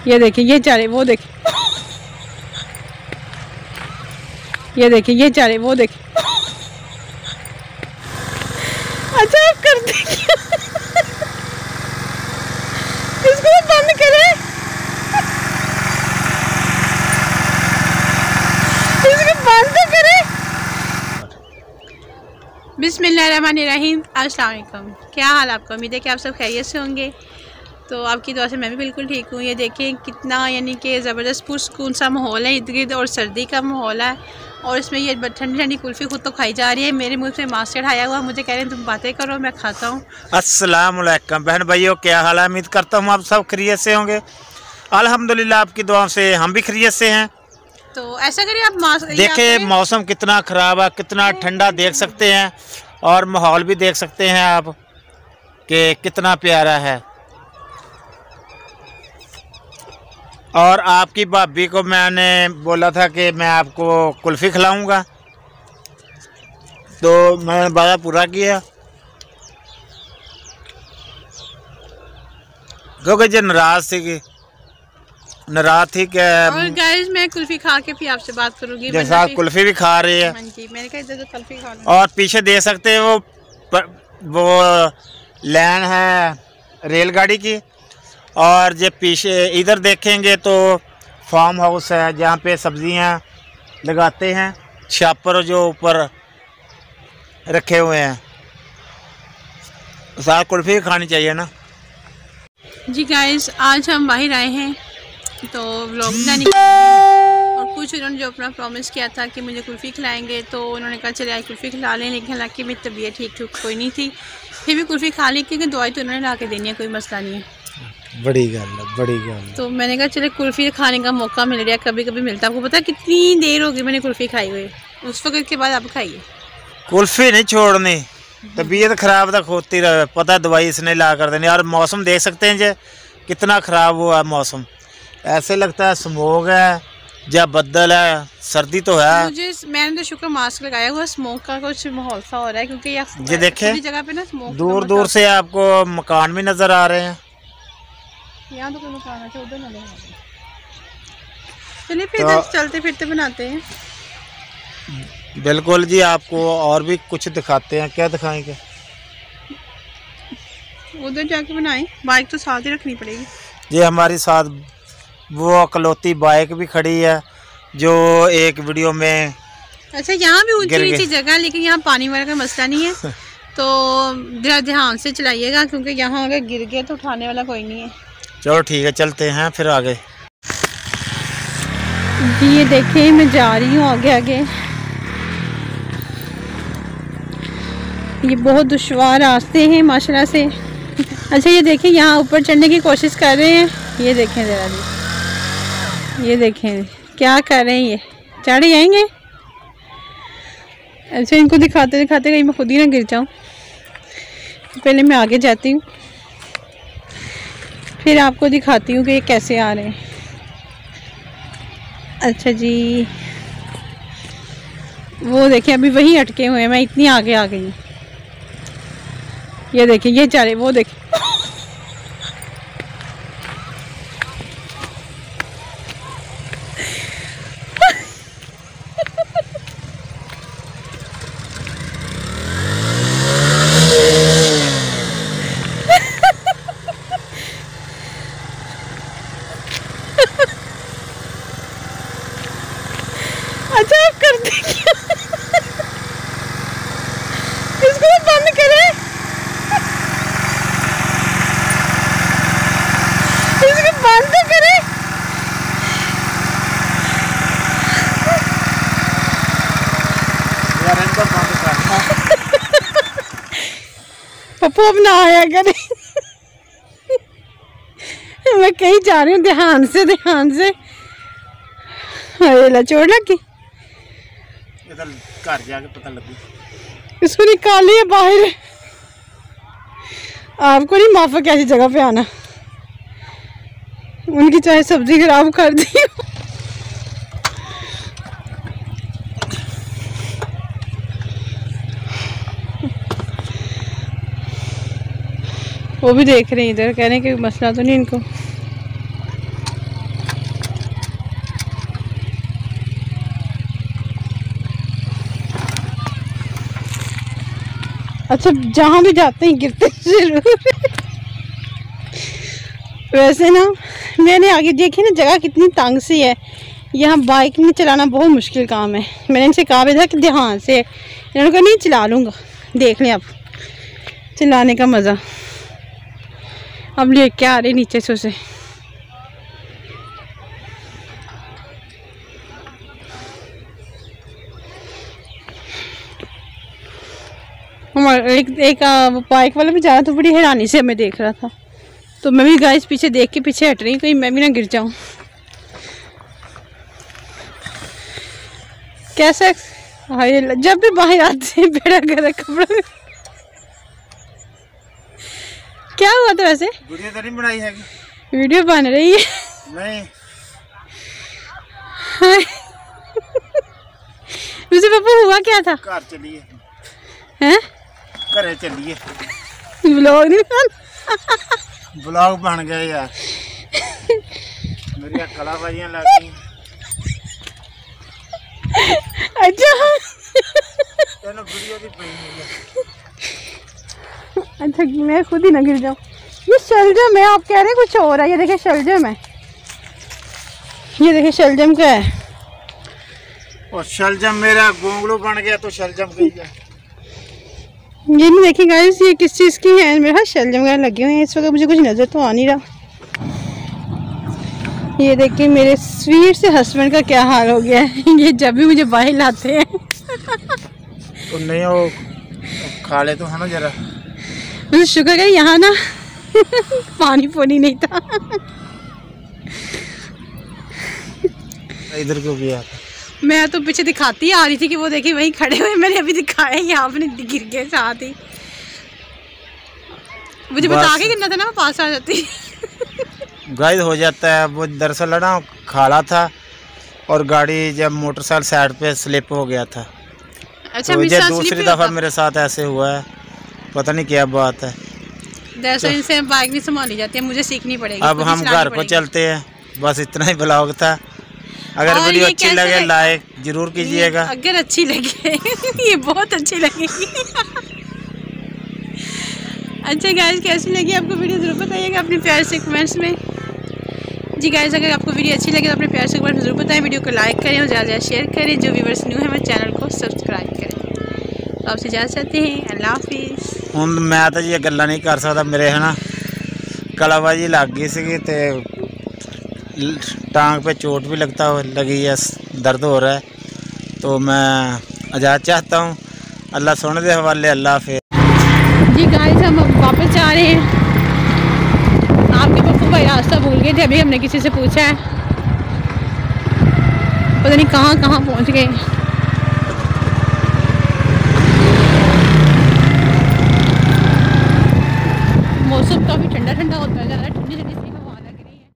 ये देखिए ये चारे वो देखिए, ये देखिए ये चारे वो देखिए। अच्छा आप कर देखिए, इसको बंद करें, इसको बंद तो करें। बिस्मिल्लाहिर्रहमानिर्रहीम, अस्सलाम वालेकुम। क्या हाल आपका? उम्मीद है कि आप सब खैरियत से होंगे। तो आपकी दुआ से मैं भी बिल्कुल ठीक हूँ। ये देखें कितना यानी कि ज़बरदस्त पुरसकून सा माहौल है, इर्द गिर्द और सर्दी का माहौल है। और इसमें ये ठंडी ठंडी कुल्फ़ी खुद तो खाई जा रही है, मेरे मुंह से मास्क चढ़ाया हुआ, मुझे कह रहे हैं तुम बातें करो मैं खाता हूँ। अस्सलाम वालेकुम बहन भाइयों, क्या हाल है? उम्मीद करता हूँ आप सब खैरियत से होंगे। अल्हम्दुलिल्लाह आपकी दुआओं से हम भी खैरियत से हैं। तो ऐसा करिए आप मास्क देखें मौसम कितना ख़राब है, कितना ठंडा देख सकते हैं और माहौल भी देख सकते हैं आप कि कितना प्यारा है। और आपकी भाभी को मैंने बोला था कि मैं आपको कुल्फ़ी खिलाऊंगा, तो मैंने वादा पूरा किया क्योंकि जो नाराज़ थी कि और गाइस मैं कुल्फ़ी खा के फिर आपसे बात करूंगी। जैसा आप कुल्फ़ी भी खा रही है मैंने कहा इधर कुल्फ़ी खा लूं। और पीछे देख सकते हैं वो लाइन है रेलगाड़ी की। और जो पीछे इधर देखेंगे तो फार्म हाउस है जहाँ पे सब्जियाँ लगाते हैं, छापर जो ऊपर रखे हुए हैं। साथ कुल्फ़ी खानी चाहिए ना जी। गाइस आज हम बाहर आए हैं तो व्लॉग बनाने और कुछ उन्होंने जो अपना प्रॉमिस किया था कि मुझे कुल्फ़ी खिलाएंगे, तो उन्होंने कहा चले आज कुल्फ़ी खिला लें। लेकिन हालांकि मेरी तबीयत ठीक कोई नहीं थी, फिर भी कुल्फ़ी खा ली क्योंकि दवाई तो उन्होंने ला के देनी है, कोई मसला नहीं है। बड़ी गल है, बड़ी गल। तो मैंने कहा चले कुल्फ़ी खाने का मौका मिल रहा है, कभी कभी मिलता है। आपको पता है कितनी देर हो गई मैंने कुल्फ़ी खाई हुई, उस वक्त के बाद आप खाइए। कुल्फ़ी नहीं छोड़नी, तबीयत ख़राब तक होती रहे, पता दवाई इसने ला कर देनी। और मौसम देख सकते हैं जी कितना ख़राब हुआ मौसम, ऐसे लगता है स्मोक है या बदल है, सर्दी तो है। मैंने तो शुक्र मास्क लगाया हुआ, स्मोक का कुछ माहौल सा हो रहा है क्योंकि ये देखें जगह पे ना स्मोक दूर दूर से आपको मकान भी नज़र आ रहे हैं। यहाँ तो कोई मकान है, उधर नजर आ रहा है। चलिए फिर चलते फिरते बनाते हैं। बिल्कुल जी, आपको और भी कुछ दिखाते हैं। क्या दिखाएंगे? उधर जाके बनाएं, बाइक तो साथ ही रखनी पड़ेगी। ये हमारे साथ वो अकलौती बाइक भी खड़ी है जो एक वीडियो में। अच्छा यहाँ भी ऊंची नीची जगह, लेकिन यहाँ पानी वाला का मसला नहीं है तो जरा ध्यान से चलाइएगा क्योंकि यहाँ अगर गिर गया तो उठाने वाला कोई नहीं है। चलो ठीक है, चलते हैं फिर आगे। जी ये देखें मैं जा रही हूँ आगे आगे। ये बहुत दुश्वार रास्ते हैं माशाल्लाह से। अच्छा ये देखें यहाँ ऊपर चढ़ने की कोशिश कर रहे हैं, ये देखें ज़रा जी, ये देखें क्या कर रहे हैं, ये चढ़ जाएंगे। अच्छा इनको दिखाते दिखाते कहीं मैं खुद ही ना गिर जाऊँ, पहले मैं आगे जाती हूँ फिर आपको दिखाती हूँ कि ये कैसे आ रहे हैं। अच्छा जी वो देखें अभी वहीं अटके हुए हैं, मैं इतनी आगे आ गई। ये देखें ये चारे वो देखें। अच्छा आप कर देखिए, इसको बंद करें, इसको बंद तो करें। पप्पू अब ना आया करे। मैं कहीं जा रही हूँ, ध्यान से अरे चोट लगी, घर जाके पता लगी। इसको निकालिए बाहर, आपको नहीं माफक ऐसी जगह पे आना। उनकी चाहे सब्जी खराब कर दी। वो भी देख रहे हैं इधर, कह रहे हैं कि मसला तो नहीं इनको। अच्छा, जहाँ भी जाते हैं गिरते जरूर। वैसे ना मैंने आगे देखी ना, जगह कितनी तंग सी है, यहाँ बाइक नहीं चलाना बहुत मुश्किल काम है। मैंने इनसे कहा भी था कि ध्यान से, इन्होंने कहा नहीं चला लूँगा, देख लें आप चलाने का मज़ा। अब लेके आ रहे नीचे से उसे। हमारा एक बाइक वाला भी जा रहा था, बड़ी हैरानी से हमें देख रहा था, तो मैं भी गाइस पीछे देख के पीछे हट रही, कहीं मैं भी ना गिर जाऊं। कैसे हाय, जब भी बाहर आते हैं बेड़ा गर्क कपड़ा। क्या हुआ था वैसे? वीडियो तो नहीं बनाई है? वीडियो बन रही है। नहीं मुझे पापा हुआ क्या था? घर चलिए हैं? घरे चलिए। ब्लॉग नहीं बन ब्लॉग बन गया यार। मेरी कलाबाजियां लग गई। अच्छा तेन वीडियो दी पई है। अच्छा, मैं खुद ही ना गिर जाऊं। ये शलजम है, आप कह रहे हैं कुछ और है। ये देखे शलजम है, ये देखे शलजम का है। और शलजम मेरा गोंगलू बन गया तो शलजम गई है। ये नहीं देखी गाइस, ये किस चीज़ की है? मेरे हाथ शलजम वगैरह लगे हुए हैं इस वक्त, मुझे कुछ नज़र तो आ नहीं रहा। ये देखिए मेरे स्वीट से हस्बैंड का क्या हाल हो गया है। ये जब भी मुझे बाहर लाते हैं तो नहीं, वो खा ले तो है ना जरा। मुझे शुक्र है यहाँ ना पानी पोनी नहीं था। इधर क्यों गया? मैं तो पीछे दिखाती आ रही थी कि वो देखिए वहीं खड़े हुए, मैंने अभी दिखाया, यहाँ अपने गिर गए साथ ही। मुझे बता के गिरना था ना, मैं पास आ जाती। गाइस हो जाता है। वो दरअसल ना खाला था और गाड़ी जब मोटरसाइकिल साइड पे स्लिप हो गया था। अच्छा, तो मुझे दूसरी दफ़ा मेरे साथ ऐसे हुआ है, पता नहीं क्या बात है। दरअसल इनसे बाइक नहीं संभाली जाती है, मुझे सीखनी पड़ेगी। अब हम घर को चलते हैं, बस इतना ही ब्लॉग था। अगर वीडियो अच्छी लगे लाइक जरूर कीजिएगा। अगर अच्छी लगे ये बहुत अच्छी लगेगी। अच्छा गाइस, कैसी लगी आपको वीडियो जरूर बताइएगा अपने प्यार से कमेंट्स में। जी गाइस, अगर आपको वीडियो अच्छी लगे तो अपने प्यार से कमेंट में जरूर बताएं, वीडियो को लाइक करें और ज़्यादा शेयर करें। जो व्यूवर्स न्यू है मेरे चैनल को सब्सक्राइब करें। तो आपसे इजाज़त चाहते हैं, अल्लाह हाफिज़। ਹੁਣ मैं तो जी गल्लां नहीं कर सकता, मेरे है ना कलाबाजी लग गई सी तो टांग पे चोट भी लगी है, दर्द हो रहा है। तो मैं इजाज़त चाहता हूँ, अल्लाह सोने के हवाले, अल्लाह हाफिज़। जी गाइस, हम वापस जा रहे हैं। आपके पप्पू भाई रास्ता भूल गए थे, अभी हमने किसी से पूछा है, पता नहीं कहाँ कहाँ पहुँच गए।